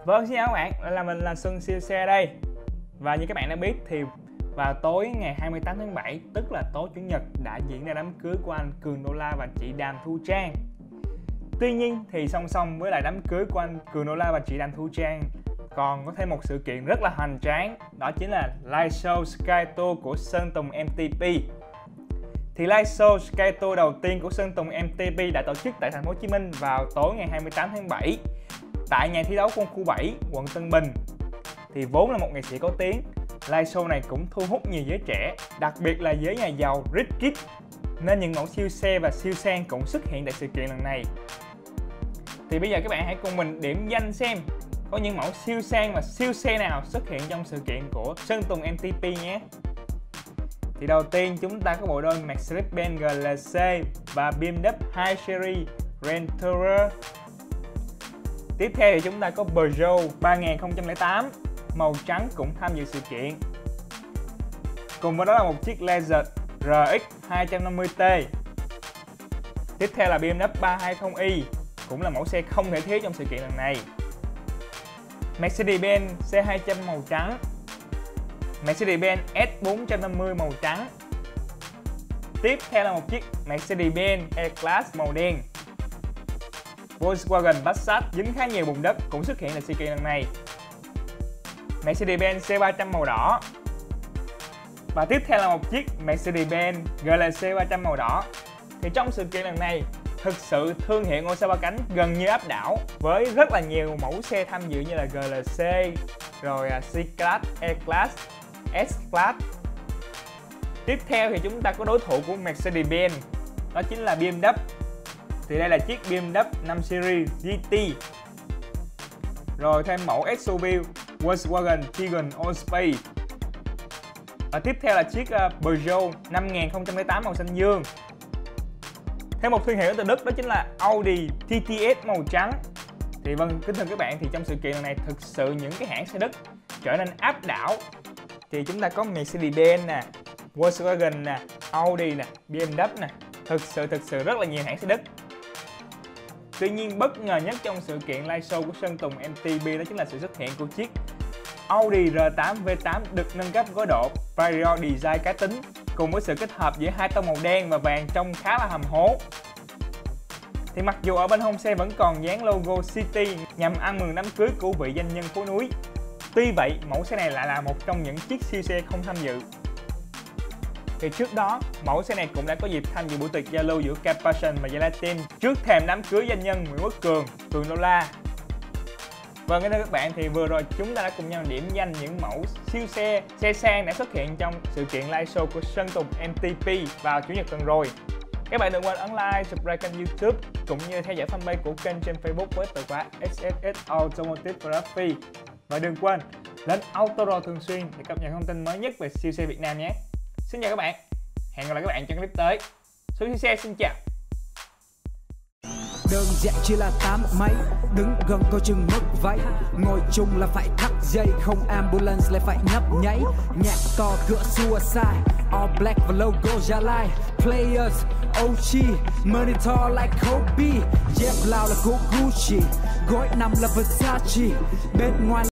Vâng, xin chào các bạn, là mình là Xuân Siêu xe đây. Và như các bạn đã biết thì vào tối ngày 28 tháng 7, tức là tối Chủ nhật, đã diễn ra đám cưới của anh Cường Đô La và chị Đàm Thu Trang. Tuy nhiên thì song song với lại đám cưới của anh Cường Đô La và chị Đàm Thu Trang còn có thêm một sự kiện rất là hoành tráng, đó chính là Liveshow Sky Tour của Sơn Tùng MTP. Thì Liveshow Sky Tour đầu tiên của Sơn Tùng MTP đã tổ chức tại thành phố Hồ Chí Minh vào tối ngày 28 tháng 7 tại nhà thi đấu quân khu 7, quận Tân Bình. Thì vốn là một nghệ sĩ có tiếng, liveshow này cũng thu hút nhiều giới trẻ, đặc biệt là giới nhà giàu rich kid, nên những mẫu siêu xe và siêu sang cũng xuất hiện tại sự kiện lần này. Thì bây giờ các bạn hãy cùng mình điểm danh xem có những mẫu siêu sang và siêu xe nào xuất hiện trong sự kiện của Sơn Tùng MTP nhé. Thì đầu tiên chúng ta có bộ đôi Mercedes-Benz GLC và BMW 2 Series Range Rover. Tiếp theo thì chúng ta có Peugeot 3008 màu trắng cũng tham dự sự kiện. Cùng với đó là một chiếc Lexus RX 250T. Tiếp theo là BMW 320i, cũng là mẫu xe không thể thiếu trong sự kiện lần này. Mercedes-Benz C200 màu trắng. Mercedes-Benz S450 màu trắng. Tiếp theo là một chiếc Mercedes-Benz E-Class màu đen. Volkswagen Passat dính khá nhiều bùn đất cũng xuất hiện tại sự kiện lần này. Mercedes-Benz C300 màu đỏ. Và tiếp theo là một chiếc Mercedes-Benz GLC 300 màu đỏ. Thì trong sự kiện lần này, thực sự thương hiệu ngôi sao ba cánh gần như áp đảo với rất là nhiều mẫu xe tham dự như là GLC, rồi C-Class, E-Class, S-Class. Tiếp theo thì chúng ta có đối thủ của Mercedes-Benz, đó chính là BMW. Thì đây là chiếc BMW 5 Series GT. Rồi thêm mẫu SUV Volkswagen Tiguan Allspace. Và tiếp theo là chiếc Peugeot 5008 màu xanh dương. Thêm một thương hiệu từ Đức đó chính là Audi TTS màu trắng. Thì vâng, kính thưa các bạn, thì trong sự kiện này thực sự những cái hãng xe Đức trở nên áp đảo. Thì chúng ta có Mercedes-Benz nè, Volkswagen nè, Audi nè, BMW nè, thực sự rất là nhiều hãng xe Đức. Tuy nhiên bất ngờ nhất trong sự kiện liveshow của Sơn Tùng MTP đó chính là sự xuất hiện của chiếc Audi R8 V8 được nâng cấp gói độ Vario Design cá tính, cùng với sự kết hợp giữa hai tông màu đen và vàng trông khá là hầm hố. Thì mặc dù ở bên hông xe vẫn còn dán logo City nhằm ăn mừng đám cưới của vị doanh nhân phố núi, tuy vậy mẫu xe này lại là một trong những chiếc siêu xe không tham dự. Thì trước đó, mẫu xe này cũng đã có dịp tham dự buổi tiệc giao lưu giữa Capation và Giới Team trước thềm đám cưới doanh nhân Nguyễn Quốc Cường, Cường Đô La. Vâng, thưa các bạn, thì vừa rồi chúng ta đã cùng nhau điểm danh những mẫu siêu xe, xe sang đã xuất hiện trong sự kiện liveshow của Sơn Tùng MTP vào Chủ nhật tuần rồi. Các bạn đừng quên ấn like, subscribe kênh YouTube cũng như theo dõi fanpage của kênh trên Facebook với từ khóa XSX Automotive Photography. Và đừng quên lên Autoro thường xuyên để cập nhật thông tin mới nhất về siêu xe Việt Nam nhé. Xin chào các bạn, hẹn gặp lại các bạn trong clip tới. Siêu xe xin chào. Đơn giản chỉ là 8 máy, đứng gần coi chừng mất váy. Ngồi chung là phải thắt dây, không ambulance lại phải nhấp nháy. Nhạc to cửa suicide, all black và logo Gia Lai. Players, OG, monitor like Kobe. Dép lao là của Gucci, gối nằm là Versace. Bên ngoài